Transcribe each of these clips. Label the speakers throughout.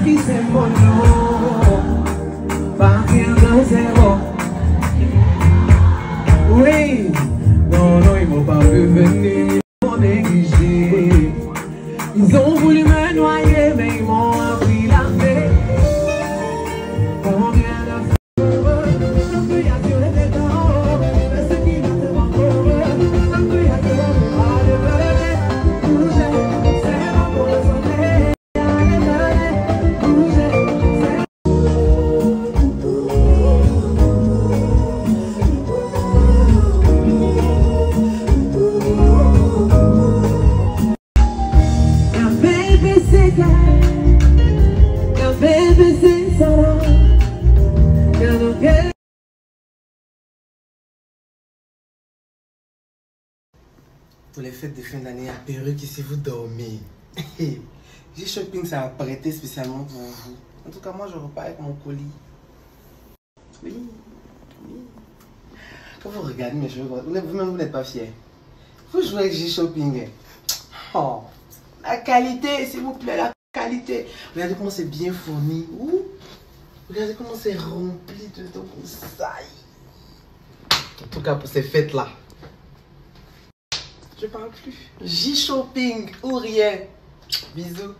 Speaker 1: c'est mon nom. Partir de zéro. Oui, non, non, ils m'ont pas vu venir, ils m'ont négligé. Ils ont voulu me noyer, mais ils m'ont appris la paix. Combien de fois je peux y assurer des temps, mais ce qui va te rendre heureux, je peux y assurer de pleurer, bouger, c'est bon pour le soleil.
Speaker 2: Pour les fêtes de fin d'année à Perruque, si vous dormez. G-Shopping, ça a prêté spécialement pour vous. En tout cas, moi, je repars avec mon colis. Oui, oui. Quand vous regardez mes cheveux, vous-même, vous n'êtes pas fiers. Vous jouez avec G-Shopping. Oh, la qualité, s'il vous plaît, la qualité. Regardez comment c'est bien fourni. Ouh. Regardez comment c'est rempli de tout ça. En tout cas, pour ces fêtes-là. Je parle plus. G-Shopping ou rien. Bisous.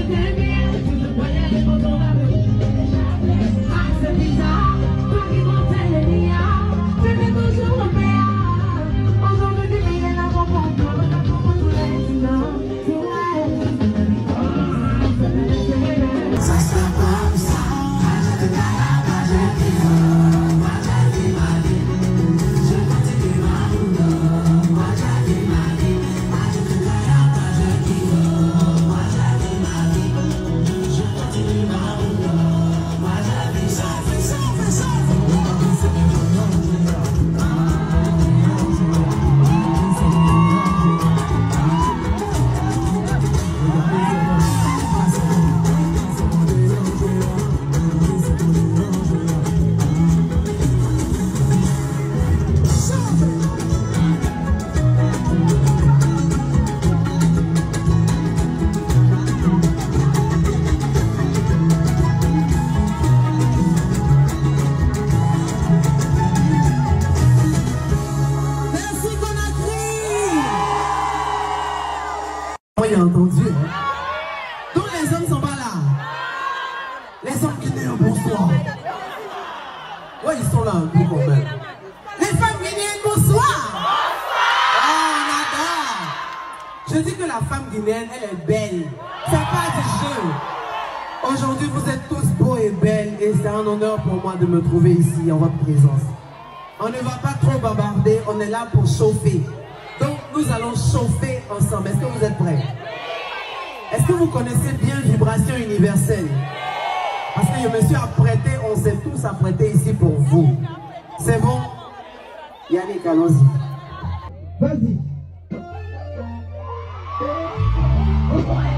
Speaker 1: Entendu. Donc les hommes sont pas là. Les hommes guinéens, bonsoir. Ouais, ils sont là un peu quand même. Les femmes guinéennes, bonsoir. Oh, on adore. Je dis que la femme guinéenne, elle est belle. C'est pas du jeu. Aujourd'hui, vous êtes tous beaux et belles et c'est un honneur pour moi de me trouver ici en votre présence. On ne va pas trop bavarder, on est là pour chauffer. Donc, nous allons chauffer ensemble. Est-ce que vous êtes prêts? Est-ce que vous connaissez bien Vibration Universelle? Parce que je me suis apprêté, on s'est tous apprêtés ici pour vous. C'est bon? Yannick, allons-y. Vas-y.